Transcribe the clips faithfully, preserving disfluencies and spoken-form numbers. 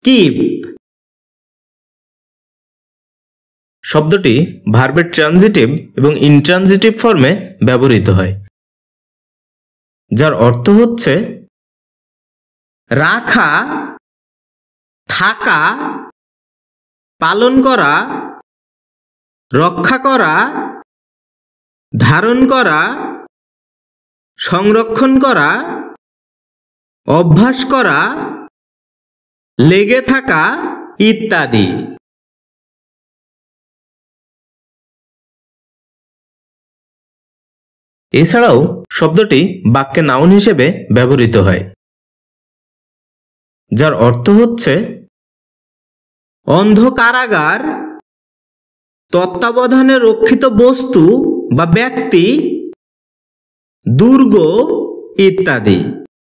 Keep শব্দটি ভার্বের transitive এবং ইনট্রানজিটিভ ফর্মে ব্যবহৃত হয়, যার অর্থ হচ্ছে রাখা, থাকা, পালন করা, রক্ষা করা, ধারণ করা, সংরক্ষণ করা, অভ্যাস করা, লেগে থাকা ইত্যাদি। এছাড়াও শব্দটি বাক্যে নাউন হিসেবে ব্যবহৃত হয়, যার অর্থ হচ্ছে অন্ধ কারাগার, তত্ত্বাবধানে রক্ষিত বস্তু বা ব্যক্তি, দুর্গ ইত্যাদি।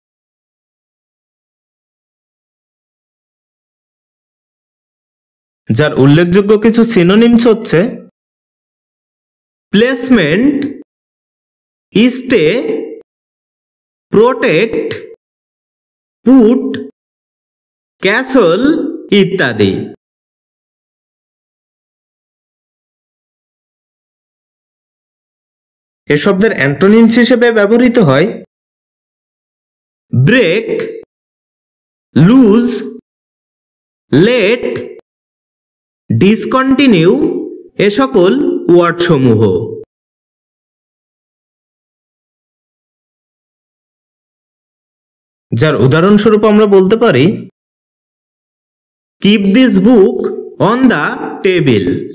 যার উল্লেখযোগ্য কিছু সিনোনিমস হচ্ছে placement, stay, protect, put, castle ইত্যাদি। এ শব্দের অ্যান্টোনিমস হিসেবে ব্যবহৃত হয় ব্রেক, লুজ, লেট, ডিসকন্টিনিউ এ সকল ওয়ার্ড সমূহ। যার উদাহরণস্বরূপ আমরা বলতে পারি keep this book on the table.